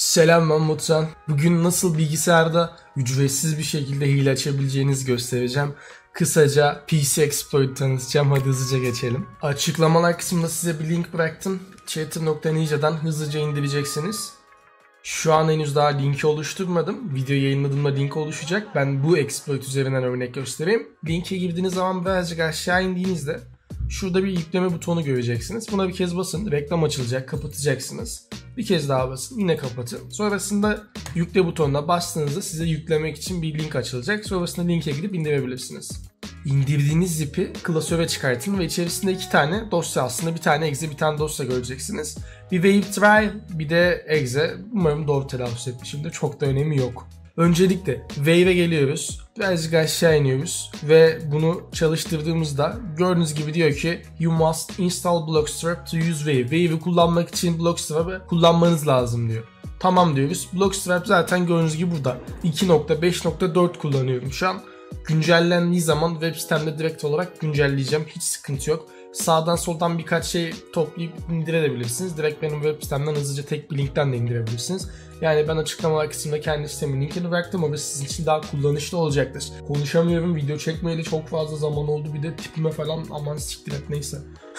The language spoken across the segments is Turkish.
Selam, ben Mutsan. Bugün nasıl bilgisayarda ücretsiz bir şekilde hile açabileceğinizi göstereceğim. Kısaca PC Exploit tanıtacağım. Hadi hızlıca geçelim. Açıklamalar kısmında size bir link bıraktım. Chatter.ninja'dan hızlıca indireceksiniz. Şu an henüz daha linki oluşturmadım. Video yayınladığımda link oluşacak. Ben bu exploit üzerinden örnek göstereyim. Linke girdiğiniz zaman birazcık aşağı indiğinizde şurada bir yükleme butonu göreceksiniz. Buna bir kez basın. Reklam açılacak. Kapatacaksınız. Bir kez daha basın. Yine kapatın. Sonrasında yükle butonuna bastığınızda size yüklemek için bir link açılacak. Sonrasında linke gidip indirebilirsiniz. İndirdiğiniz zipi klasöre çıkartın ve içerisinde iki tane dosya, aslında bir tane exe, bir tane dosya göreceksiniz. Bir WaveTrial, bir de exe. Umarım doğru telaffuz etmişimdir. Çok da önemi yok. Öncelikle Wave'e geliyoruz. Birazcık aşağı iniyoruz ve bunu çalıştırdığımızda gördüğünüz gibi diyor ki You must install Blockstrap to use Wave. Wave'i kullanmak için Blockstrap'ı kullanmanız lazım diyor. Tamam diyoruz. Blockstrap zaten gördüğünüz gibi burada. 2.5.4 kullanıyorum şu an. Güncellendiği zaman web sitemde direkt olarak güncelleyeceğim. Hiç sıkıntı yok. Sağdan soldan birkaç şey toplayıp indirebilirsiniz. Direkt benim web sitemden hızlıca tek bir linkten de indirebilirsiniz. Yani ben açıklamalar kısmında kendi sistemin linkini bıraktım ama sizin için daha kullanışlı olacaktır. Konuşamıyorum, video çekmeyeli çok fazla zaman oldu, bir de tipime falan aman siktir et, neyse.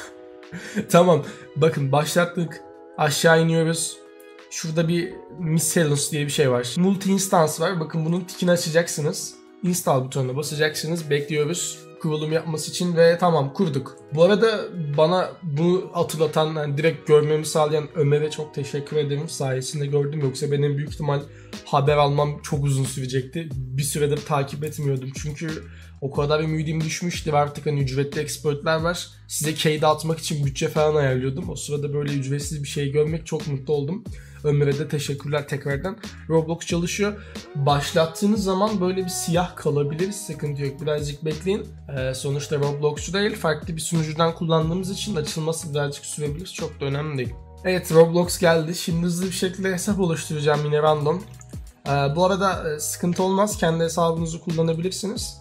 Tamam, bakın başlattık, aşağı iniyoruz. Şurada bir miscellaneous diye bir şey var. Multi instance var, bakın bunun tikini açacaksınız. Install butonuna basacaksınız, bekliyoruz kurulum yapması için ve tamam, kurduk. Bu arada bana bunu hatırlatan, yani direkt görmemi sağlayan Ömer'e çok teşekkür ederim. Sayesinde gördüm, yoksa benim büyük ihtimal haber almam çok uzun sürecekti. Bir süredir takip etmiyordum çünkü o kadar ümidim düşmüştü ve artık hani ücretli exploitler var. Size key dağıtmak için bütçe falan ayarlıyordum. O sırada böyle ücretsiz bir şey görmek çok mutlu oldum. Ömer'e de teşekkürler tekrardan. Roblox çalışıyor. Başlattığınız zaman böyle bir siyah kalabilir. Sıkıntı yok. Birazcık bekleyin. Sonuçta Roblox'u değil, farklı bir sunucudan kullandığımız için açılması birazcık sürebilir. Çok da önemli değil. Evet, Roblox geldi. Şimdi hızlı bir şekilde hesap oluşturacağım yine random. Bu arada sıkıntı olmaz. Kendi hesabınızı kullanabilirsiniz.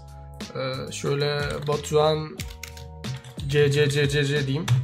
Şöyle Batuhan CCCCC diyeyim.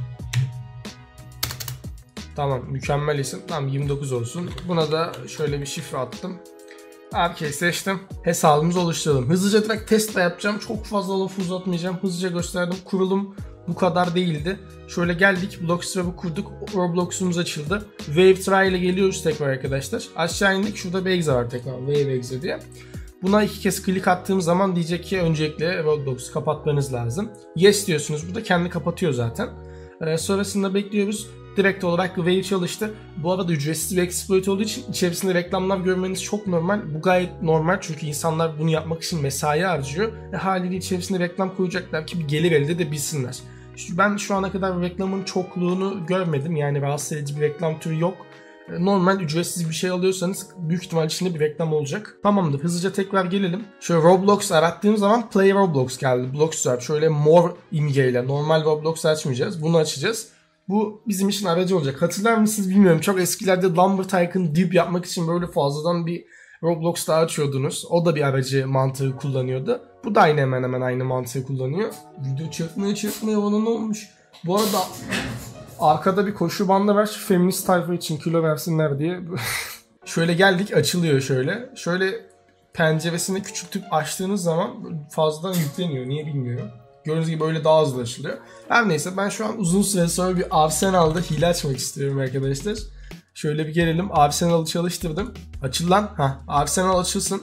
Tamam, mükemmel isim. Tamam, 29 olsun. Buna da şöyle bir şifre attım. Herkes seçtim. Hesabımızı oluşturalım. Hızlıca direkt test yapacağım. Çok fazla lafı uzatmayacağım. Hızlıca gösterdim. Kurulum bu kadar değildi. Şöyle geldik. Blockstrap'ı kurduk. Roblox'umuz açıldı. WaveTrial'e geliyoruz tekrar arkadaşlar. Aşağı indik. Şurada bir exe var tekrar. Wave exe diye. Buna iki kez klik attığım zaman diyecek ki öncelikle Roblox'u kapatmanız lazım. Yes diyorsunuz. Burada kendi kapatıyor zaten. Sonrasında bekliyoruz. Direkt olarak Wave çalıştı. Bu arada ücretsiz bir exploit olduğu için içerisinde reklamlar görmeniz çok normal. Bu gayet normal çünkü insanlar bunu yapmak için mesai harcıyor. Haliyle içerisinde reklam koyacaklar ki bir gelir elde edebilsinler. Ben şu ana kadar reklamın çokluğunu görmedim. Yani rahatsız edici bir reklam türü yok. Normal ücretsiz bir şey alıyorsanız büyük ihtimal içinde bir reklam olacak. Tamamdır, hızlıca tekrar gelelim. Şöyle Roblox arattığım zaman Play Roblox geldi. Blockstrap şöyle mor imgeyle, normal Roblox açmayacağız. Bunu açacağız. Bu bizim için aracı olacak. Hatırlar mısınız bilmiyorum. Çok eskilerde Lumber Tycoon dip yapmak için böyle fazladan bir Roblox daha açıyordunuz. O da bir aracı mantığı kullanıyordu. Bu da aynı, hemen hemen aynı mantığı kullanıyor. Video çırpmaya bana ne olmuş? Bu arada arkada bir koşu bandı var. Feminist tayfa için kilo versinler diye. Şöyle geldik, açılıyor şöyle. Şöyle penceresini küçültüp açtığınız zaman fazladan yükleniyor. Niye bilmiyorum. Gördüğünüz gibi böyle daha hızlı açılıyor. Her neyse, ben şu an uzun süre sonra bir Arsenal'da hile açmak istiyorum arkadaşlar. Şöyle bir gelelim. Arsenal'ı çalıştırdım. Açıl lan. Arsenal açılsın.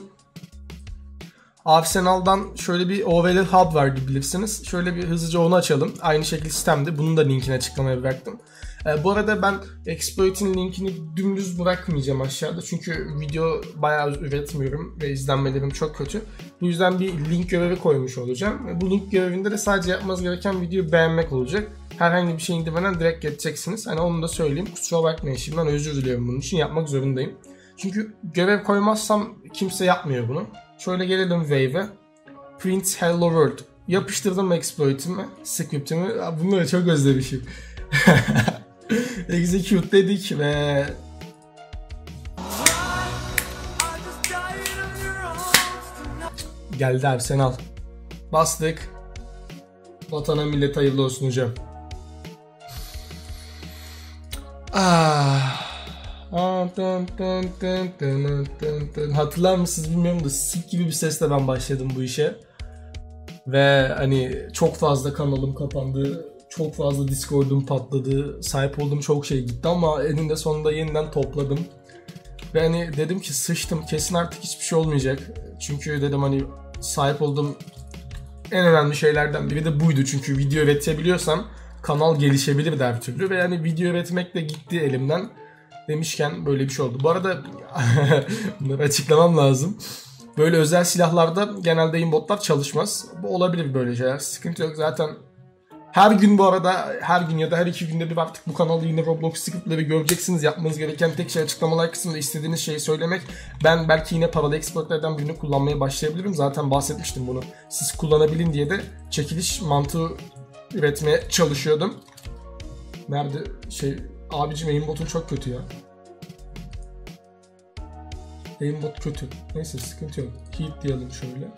Arsenal'dan şöyle bir OVL Hub var bilirsiniz. Şöyle bir hızlıca onu açalım. Aynı şekilde sistemde. Bunun da linkini açıklamaya bıraktım. Bu arada ben exploit'in linkini dümdüz bırakmayacağım aşağıda. Çünkü video bayağı üretmiyorum ve izlenmelerim çok kötü. Bu yüzden bir link görevi koymuş olacağım. Bu link görevinde de sadece yapmanız gereken videoyu beğenmek olacak. Herhangi bir şey indirmeden direkt geçeceksiniz. Hani onu da söyleyeyim. Kusura bakmayın, şimdiden özür diliyorum, bunun için yapmak zorundayım. Çünkü görev koymazsam kimse yapmıyor bunu. Şöyle gelelim Wave'e. Print Hello World. Yapıştırdım exploit'imi, script'imi. Bunları çok özlemişim. Execute dedik ve geldi Arsenal. Bastık. Vatana millet hayırlı olsun hocam. Hatırlar mısınız bilmiyorum da sik gibi bir sesle ben başladım bu işe. Ve hani çok fazla kanalım kapandı. Çok fazla Discord'um patladı. Sahip olduğum çok şey gitti ama eninde sonunda yeniden topladım. Ve hani dedim ki sıçtım, kesin artık hiçbir şey olmayacak. Çünkü dedim hani sahip olduğum en önemli şeylerden biri de buydu. Çünkü video üretebiliyorsam kanal gelişebilir de her türlü. Ve yani video üretmek de gitti elimden. Demişken böyle bir şey oldu. Bu arada bunları açıklamam lazım. Böyle özel silahlarda genelde aimbotlar çalışmaz. Bu olabilir böyle şeyler. Sıkıntı yok zaten. Her gün bu arada, her gün ya da her 2 günde bir artık bu kanalda yine Roblox scriptleri göreceksiniz. Yapmanız gereken tek şey açıklamalar kısmında istediğiniz şeyi söylemek. Ben belki yine paralı exploitlerden birini kullanmaya başlayabilirim. Zaten bahsetmiştim bunu. Siz kullanabilin diye de çekiliş mantığı üretmeye çalışıyordum. Nerede abicim aimbot'un çok kötü ya. Aimbot kötü. Neyse sıkıntı yok. Heat diyelim şöyle.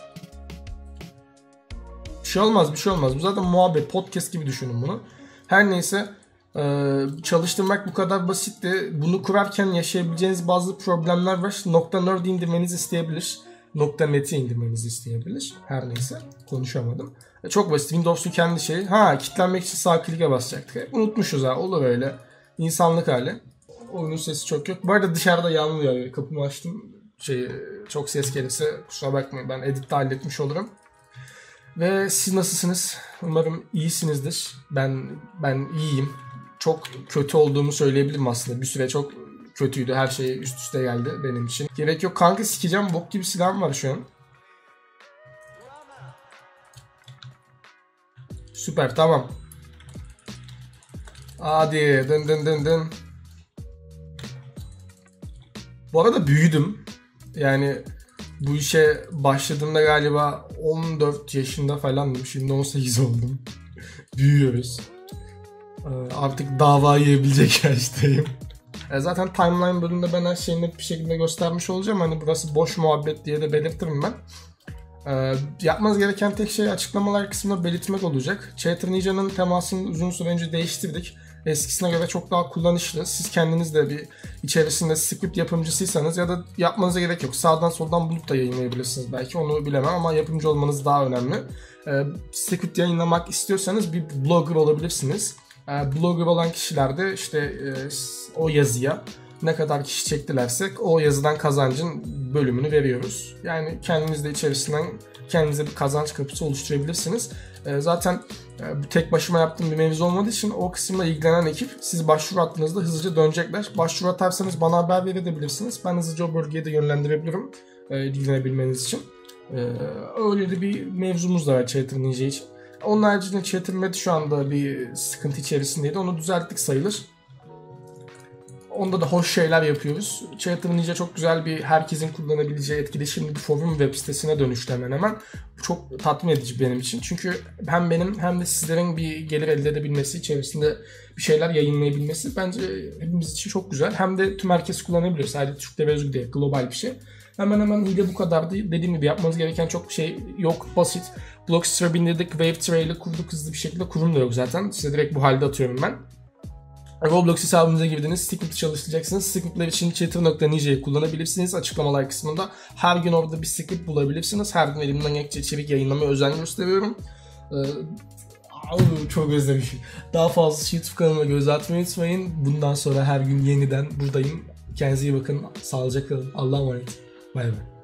Bir şey olmaz, bir şey olmaz. Bu zaten muhabbet, podcast gibi düşünün bunu. Her neyse çalıştırmak bu kadar basitti. Bunu kurarken yaşayabileceğiniz bazı problemler var. .nerd'i indirmenizi isteyebilir. .net'i indirmenizi isteyebilir. Her neyse konuşamadım. Çok basit. Windows'un kendi şeyi. Kilitlenmek için sağ klike basacaktık. Unutmuşuz ha. Olur öyle. İnsanlık hali. Oyunun sesi çok yok. Bu arada dışarıda yağmur yağıyor. Kapımı açtım. Çok ses gelirse kusura bakmayın. Ben editte halletmiş olurum. Ve siz nasılsınız? Umarım iyisinizdir. Ben iyiyim. Çok kötü olduğumu söyleyebilirim aslında. Bir süre çok kötüydü. Her şey üst üste geldi benim için. Gerek yok. Kanka sikeceğim. Bok gibi silahım var şu an. Süper, tamam. Hadi dın. Bu arada büyüdüm. Yani bu işe başladığımda galiba 14 yaşında falandım. Şimdi 18 oldum. Büyüyoruz. Artık dava yiyebilecek yaştayım. Zaten timeline bölümünde ben her şeyi net bir şekilde göstermiş olacağım. Hani burası boş muhabbet diye de belirtirim ben. Yapmanız gereken tek şey açıklamalar kısmında belirtmek olacak. Chatter Ninja'nın temasını uzun süre önce değiştirdik. Eskisine göre çok daha kullanışlı. Siz kendiniz de bir içerisinde script yapımcısıysanız ya da yapmanıza gerek yok. Sağdan soldan bulup da yayınlayabilirsiniz belki. Onu bilemem ama yapımcı olmanız daha önemli. Script yayınlamak istiyorsanız bir blogger olabilirsiniz. Blogger olan kişiler de işte o yazıya ne kadar kişi çektilersek o yazıdan kazancın bölümünü veriyoruz. Yani kendiniz de içerisinden kendinize bir kazanç kapısı oluşturabilirsiniz. Zaten tek başıma yaptığım bir mevzu olmadığı için o kısımla ilgilenen ekip siz başvuru attığınızda hızlıca dönecekler. Başvuru atarsanız bana haber verebilirsiniz. Ben hızlıca o bölgeye de yönlendirebilirim ilgilenebilmeniz için. Öyle de bir mevzumuz da var Chatter Ninja için. Onun haricinde Chatter Med şu anda bir sıkıntı içerisindeydi. Onu düzelttik sayılır. Onda da hoş şeyler yapıyoruz. Chatter Ninja çok güzel bir herkesin kullanabileceği etkileşimli bir forum web sitesine dönüştü hemen. Bu çok tatmin edici benim için. Çünkü hem benim hem de sizlerin bir gelir elde edebilmesi, içerisinde bir şeyler yayınlayabilmesi bence hepimiz için çok güzel. Hem de tüm herkes kullanabiliyor. Sadece Türk'te özgü değil, global bir şey. Hemen hile bu kadardı. Dediğim gibi yapmanız gereken çok şey yok. Basit. Blockstream'e bindirdik, Wavetray'le kurduk, hızlı bir şekilde kurum da yok zaten. Size direkt bu halde atıyorum ben. Roblox hesabınıza girdiniz, script'i çalıştıracaksınız. Script'ler için chatter.ninja'yı kullanabilirsiniz. Açıklamalar kısmında her gün orada bir script bulabilirsiniz. Her gün elimden gelecek içerik yayınlamaya özen gösteriyorum. Çok özlemişim. Daha fazla YouTube kanalıma göz atmayı unutmayın. Bundan sonra her gün yeniden buradayım. Kendinize iyi bakın. Sağlıcakla kalın. Allah'a emanet. Bay bay.